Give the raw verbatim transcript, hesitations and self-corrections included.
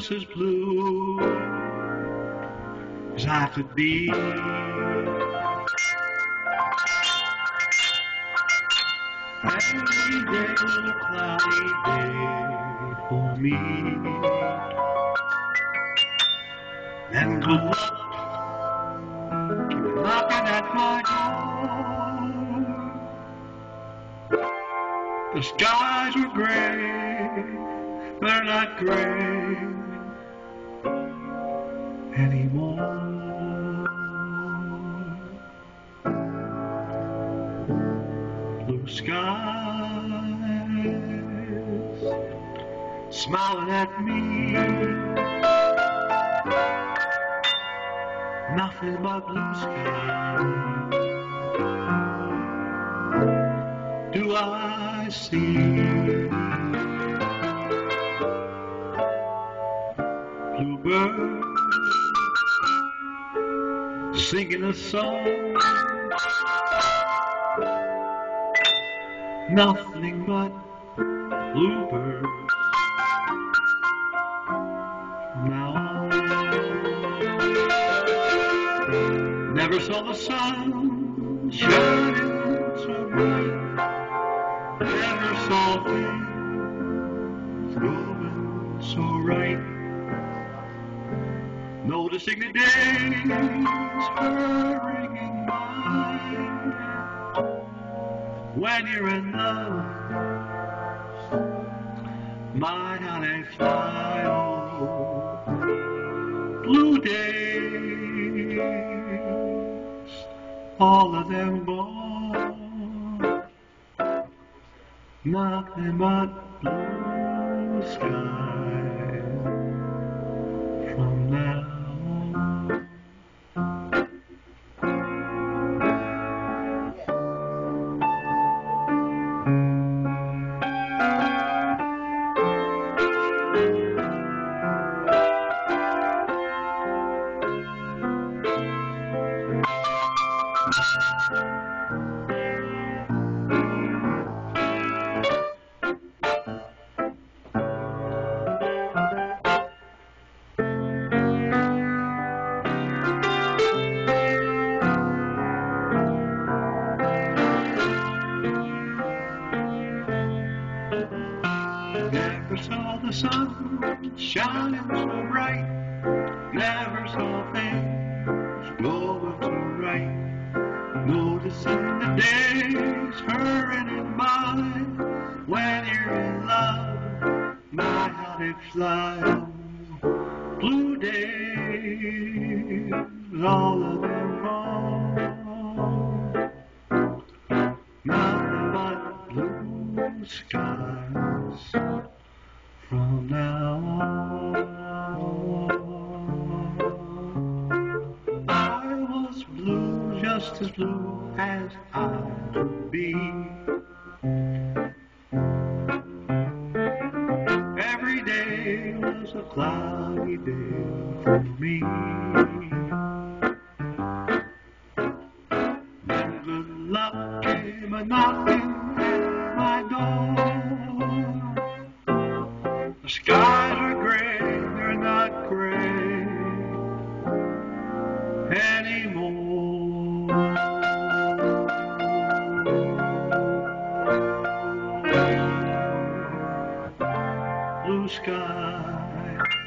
just as blue as I could be. Every day was a cloudy day for me. Then good luck came knocking at my door. The skies were gray, they're not gray anymore. Blue skies smiling at me, nothing but blue skies do I see. Bluebird singing a song, nothing but bluebirds from now on. Never saw the sun shining so bright, never saw things going so right. Noticing the days hurrying by, when you're in love, my how they fly. Oh, blue days, all of them gone, nothing but blue skies from now. Never saw the sun shining so bright, never saw things going so right. Noticing the days hurrying by, when you're in love, my how they fly. Blue days, all of them gone, nothing but blue skies from now on. I was blue, just as blue as I could be. Every day was a cloudy day for me. Then good luck came a knocking at my door. The skies are gray, they're not gray anymore. Blue skies